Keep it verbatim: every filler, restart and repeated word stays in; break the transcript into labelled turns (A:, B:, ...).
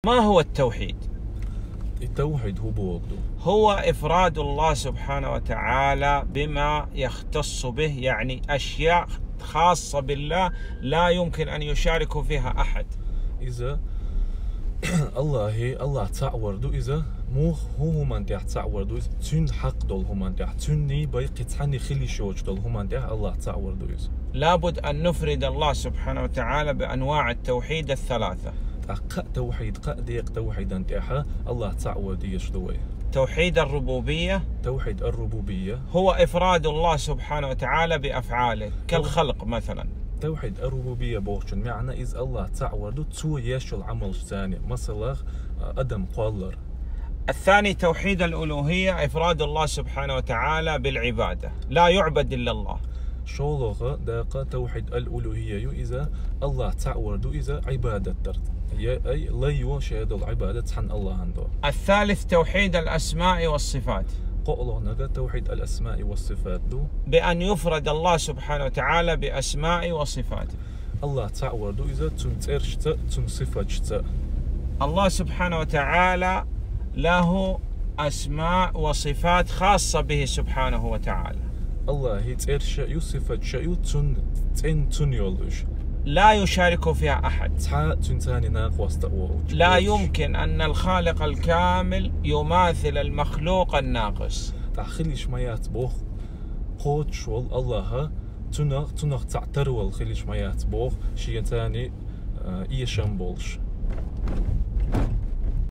A: ما هو التوحيد؟
B: التوحيد هو بوغدو
A: هو إفراد الله سبحانه وتعالى بما يختص به، يعني أشياء خاصة بالله لا يمكن أن يشارك فيها أحد.
B: إذا الله هي الله تعوردو إذا مو هو من تح تعوردو تون حق دول هم تح توني باقي تحني خلي شوج دول هم تح الله تعوردو إذا
A: لابد أن نفرد الله سبحانه وتعالى بأنواع التوحيد الثلاثة.
B: ق توحيد ق ديق توحيد انتها الله تعود يشدوي.
A: توحيد الربوبية،
B: توحيد الربوبية
A: هو إفراد الله سبحانه وتعالى بأفعاله كالخلق مثلا.
B: توحيد الربوبية بوشن معنى إذ الله تعود تو يشل عمل ثاني مثلا أدم قالر.
A: الثاني توحيد الألوهية، إفراد الله سبحانه وتعالى بالعبادة، لا يعبد إلا الله.
B: شولغ داق توحيد الألوهية إذا الله تعود إذا عبادة درت أي لا يوشهد العبادة عن الله عنده.
A: الثالث توحيد الأسماء والصفات،
B: قولنا توحيد الأسماء والصفات دو
A: بأن يفرد الله سبحانه وتعالى بأسماء وصفات.
B: الله تعود إذا تنترشت تنصفتشت. الله
A: سبحانه وتعالى له أسماء وصفات خاصة به سبحانه وتعالى.
B: الله يترش يصفت شيء تن تن تنيولش
A: لا يشارك فيها أحد. لا يمكن أن الخالق الكامل يماثل المخلوق الناقص.
B: تخليش ميات بوخ قوتش وال الله تنغ تنغ تعتر والخليش ميات بوخ شيء ثاني إيشان بولش.